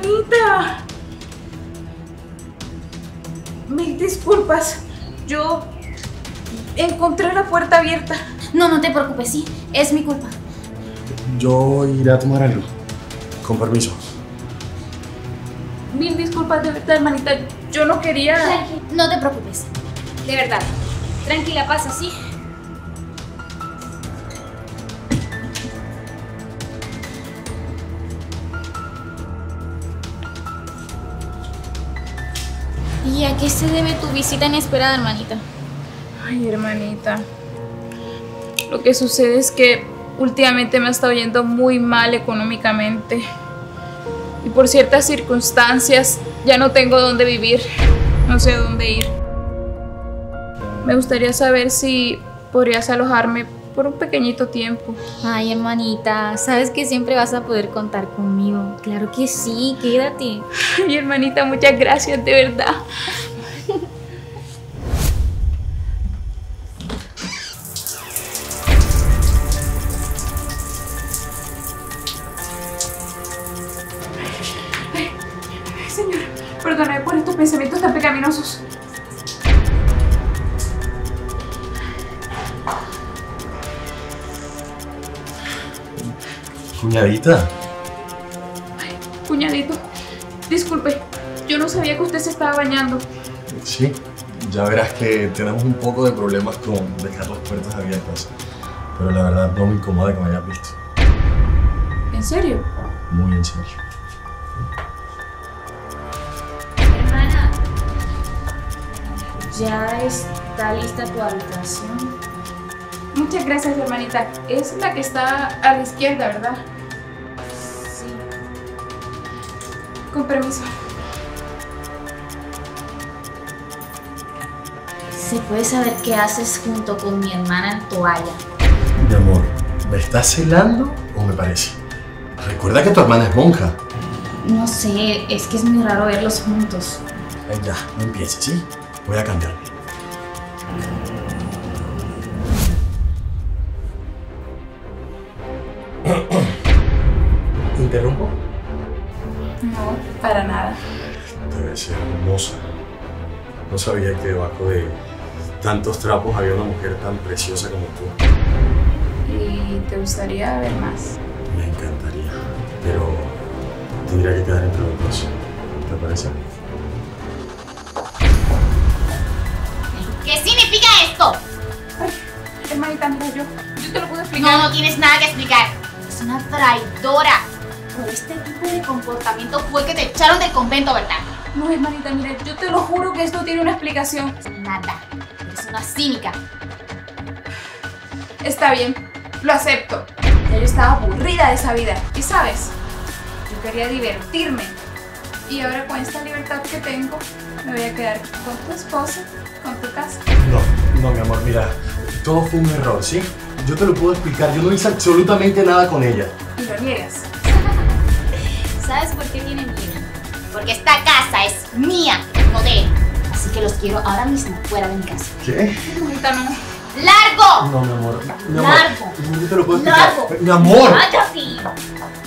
Hermanita. Mil disculpas. Yo encontré la puerta abierta. No, no te preocupes, sí, es mi culpa. Yo iré a tomar algo. Con permiso. Mil disculpas de verdad, hermanita. Yo no quería... No te preocupes, de verdad. Tranquila, pasa, ¿sí? ¿Y a qué se debe tu visita inesperada, hermanita? Ay, hermanita. Lo que sucede es que últimamente me ha estado yendo muy mal económicamente. Y por ciertas circunstancias ya no tengo dónde vivir. No sé dónde ir. Me gustaría saber si podrías alojarme por un pequeñito tiempo. Ay, hermanita, sabes que siempre vas a poder contar conmigo. Claro que sí, quédate. Ay, hermanita, muchas gracias, de verdad. Ay, señor, perdóname por estos pensamientos tan pecaminosos. Cuñadita. Ay, cuñadito, disculpe, yo no sabía que usted se estaba bañando. Sí, ya verás que tenemos un poco de problemas con dejar las puertas abiertas. Pero la verdad no me incomoda que me hayas visto. ¿En serio? Muy en serio. Hermana, ya está lista tu habitación. Muchas gracias, hermanita. Es la que está a la izquierda, ¿verdad? Sí. Con permiso. ¿Se puede saber qué haces junto con mi hermana en toalla? Mi amor, ¿me estás celando o me parece? Recuerda que tu hermana es monja. No sé, es que es muy raro verlos juntos. Ay, ya, no empieces, ¿sí? Voy a cambiarme. ¿Interrumpo? No, para nada. Debe ser hermosa. No sabía que debajo de tantos trapos había una mujer tan preciosa como tú. ¿Y te gustaría ver más? Me encantaría, pero tendría que quedar entre los dos. ¿Te parece? ¿Qué significa esto? Ay, hermanita, mira, yo te lo puedo explicar. No, no tienes nada que explicar. Es una traidora. Por este tipo de comportamiento fue que te echaron del convento, ¿verdad? No, hermanita, mira, yo te lo juro que esto tiene una explicación. Nada. Eres una cínica. Está bien, lo acepto. Ya yo estaba aburrida de esa vida. Y sabes, yo quería divertirme. Y ahora con esta libertad que tengo, me voy a quedar con tu esposa, con tu casa. No, mi amor, mira, todo fue un error, ¿sí? Yo te lo puedo explicar, yo no hice absolutamente nada con ella. Y lo niegas. ¿Sabes por qué tienen miedo? Porque esta casa es mía, no de él. Así que los quiero ahora mismo fuera de mi casa. ¿Qué? Hermanita, no. ¡Largo! No, mi amor. Mi amor. Largo. Yo te lo puedo explicar. ¡Largo! Mi amor. ¡Cállate!